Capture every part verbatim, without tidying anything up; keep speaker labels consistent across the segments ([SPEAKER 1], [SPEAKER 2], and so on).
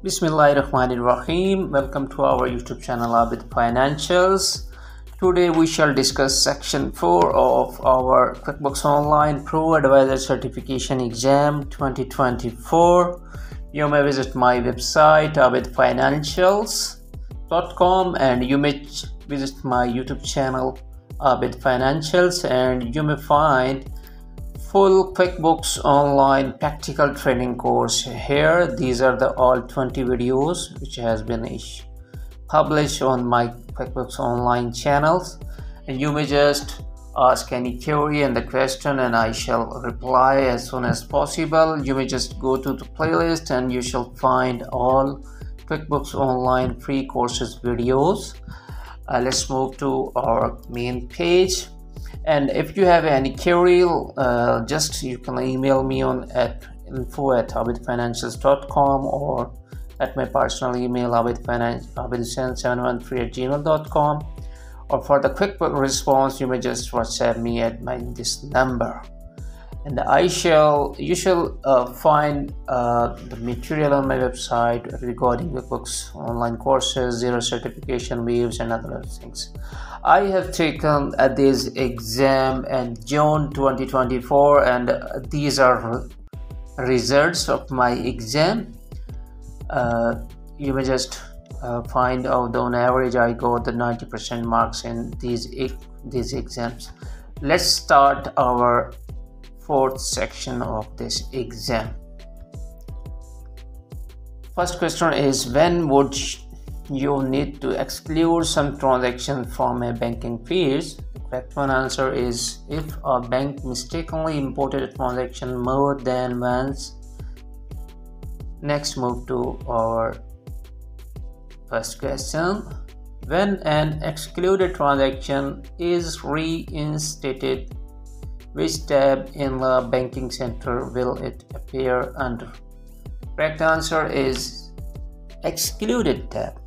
[SPEAKER 1] Bismillahirrahmanirrahim. Welcome to our YouTube channel Abid Financials. Today we shall discuss section four of our QuickBooks Online Proadvisor Certification Exam twenty twenty-four. You may visit my website abid financials dot com and you may visit my YouTube channel Abid Financials, and you may find full QuickBooks Online practical training course here. These are the all twenty videos which has been published on my QuickBooks Online channels, and you may just ask any query and the question and I shall reply as soon as possible. You may just go to the playlist and you shall find all QuickBooks Online free courses videos. Uh, let's move to our main page. And if you have any query, uh, just you can email me on at info at abid financials dot com or at my personal email abid hussain seven one three at gmail dot com, or for the quick response you may just WhatsApp me at my this number. And I shall you shall uh, find uh, the material on my website regarding QuickBooks Online courses, Xero certification, waves, and other things. I have taken uh, this exam in June twenty twenty-four, and uh, these are results of my exam. Uh, you may just uh, find out on average I got the ninety percent marks in these these exams. Let's start our fourth section of this exam. First question is, when would you need to exclude some transaction from a banking fees? The correct one answer is if a bank mistakenly imported a transaction more than once. Next, move to our first question. When an excluded transaction is reinstated, which tab in the banking center will it appear under? Correct answer is excluded tab.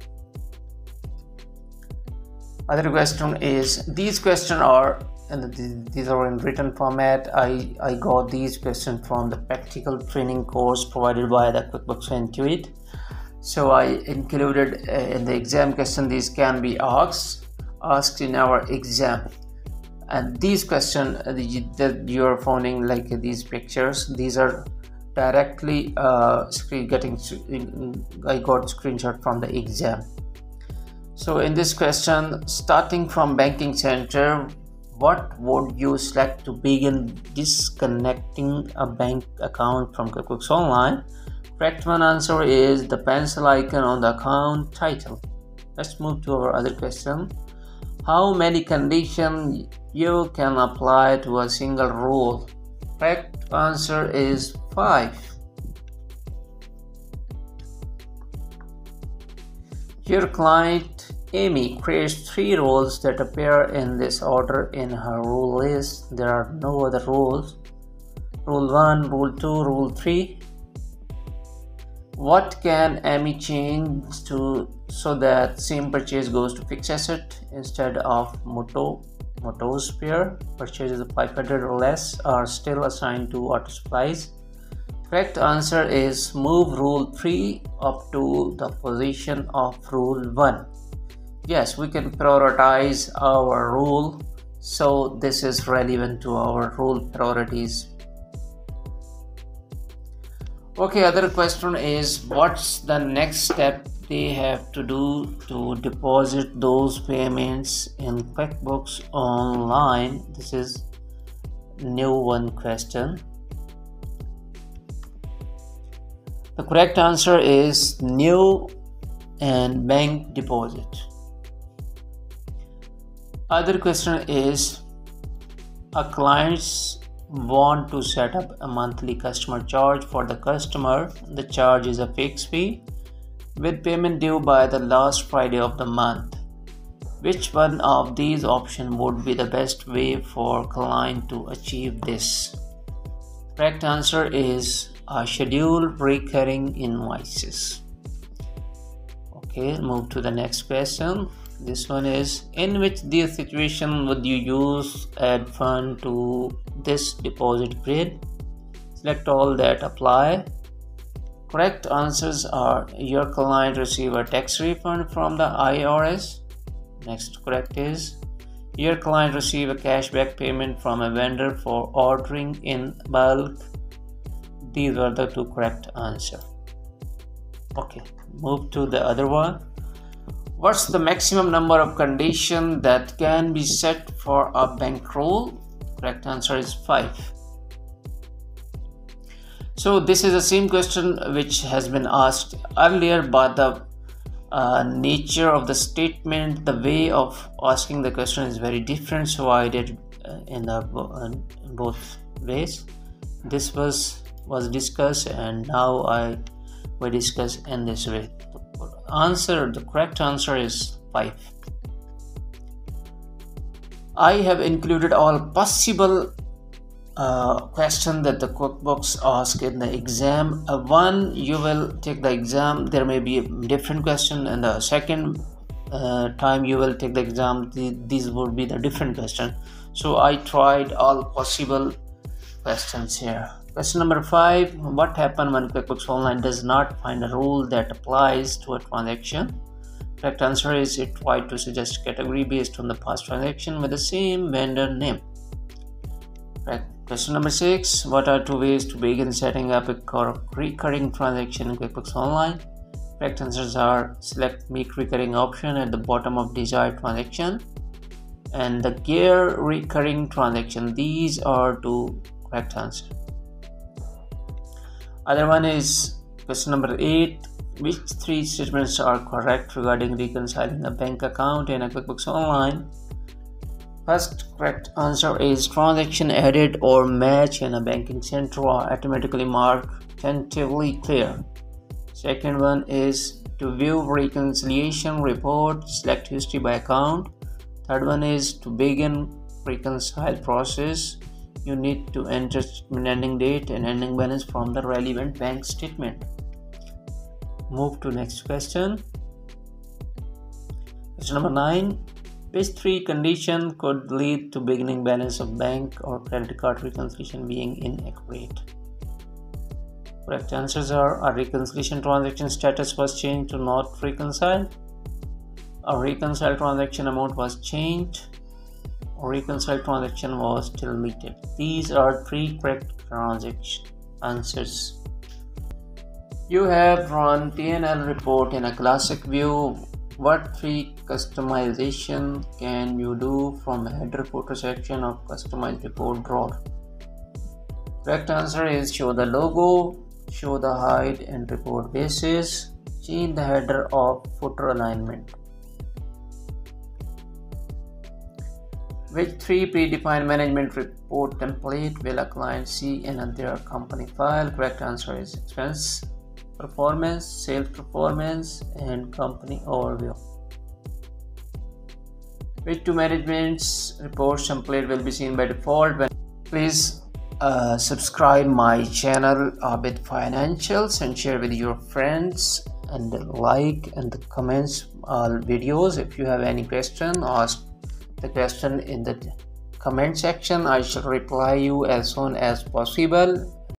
[SPEAKER 1] Other question is, these questions are and these are in written format. I, I got these questions from the practical training course provided by the QuickBooks Intuit. So I included uh, in the exam question, these can be asked asked in our exam. And these questions that you are finding, like these pictures, these are directly uh, screen getting I got screenshot from the exam. So in this question, starting from banking center, what would you select to begin disconnecting a bank account from QuickBooks Online? Correct one answer is the pencil icon on the account title. Let's move to our other question. How many conditions you can apply to a single rule? Correct answer is five. Your client Amy creates three rules that appear in this order in her rule list. There are no other rules. Rule one, rule two, rule three. What can Amy change to so that same purchase goes to fixed asset instead of motto motto's pair? Purchases of five hundred or less are still assigned to auto supplies. Correct answer is move rule three up to the position of rule one. Yes, we can prioritize our rule, so this is relevant to our rule priorities. Okay, other question is, what's the next step they have to do to deposit those payments in QuickBooks Online? This is new one question. The correct answer is new and bank deposit. Other question is, a clients want to set up a monthly customer charge for the customer. The charge is a fixed fee with payment due by the last Friday of the month. Which one of these options would be the best way for client to achieve this? Correct answer is a scheduled recurring invoices. Okay, move to the next question. This one is, in which this situation would you use add fund to this deposit grid? Select all that apply. Correct answers are: your client receive a tax refund from the I R S. Next correct is: your client receive a cashback payment from a vendor for ordering in bulk. These are the two correct answers. Okay, move to the other one. What's the maximum number of conditions that can be set for a bankroll? Correct answer is five. So this is the same question which has been asked earlier, but the uh, nature of the statement, the way of asking the question is very different. So I did uh, in the uh, in both ways. This was was discussed, and now I will discuss in this way. The answer, the correct answer is five. I have included all possible Uh, question that the QuickBooks ask in the exam. Uh, one, you will take the exam, there may be a different question, and the second uh, time you will take the exam, the, these would be the different question. So I tried all possible questions here. Question number five: what happens when QuickBooks Online does not find a rule that applies to a transaction? Correct answer is: it tried to suggest category based on the past transaction with the same vendor name. Correct. Question number six: what are two ways to begin setting up a recurring transaction in QuickBooks Online? Correct answers are: select Make Recurring option at the bottom of desired transaction, and the Gear Recurring transaction. These are two correct answers. Other one is question number eight: which three statements are correct regarding reconciling a bank account in a QuickBooks Online? First correct answer is: transaction added or match in a banking center are automatically marked tentatively clear. Second one is: to view reconciliation report, select history by account. Third one is: to begin reconcile process, you need to enter ending date and ending balance from the relevant bank statement. Move to next question. Question number nine: which three conditions could lead to beginning balance of bank or credit card reconciliation being inaccurate? Correct answers are: a reconciliation transaction status was changed to not reconciled, a reconciled transaction amount was changed, or reconciled transaction was deleted. These are three correct transaction answers. You have run P and L report in a classic view. What three customization can you do from header footer section of customized report drawer? Correct answer is: show the logo, show the height and report basis, change the header of footer alignment. Which three predefined management report template will a client see in their company file? Correct answer is: expense performance, sales performance, and company overview. Which two management's reports template will be seen by default? When please uh, subscribe my channel Abid Financials and share with your friends, and like and the comments all videos. If you have any question, ask the question in the comment section. I shall reply you as soon as possible.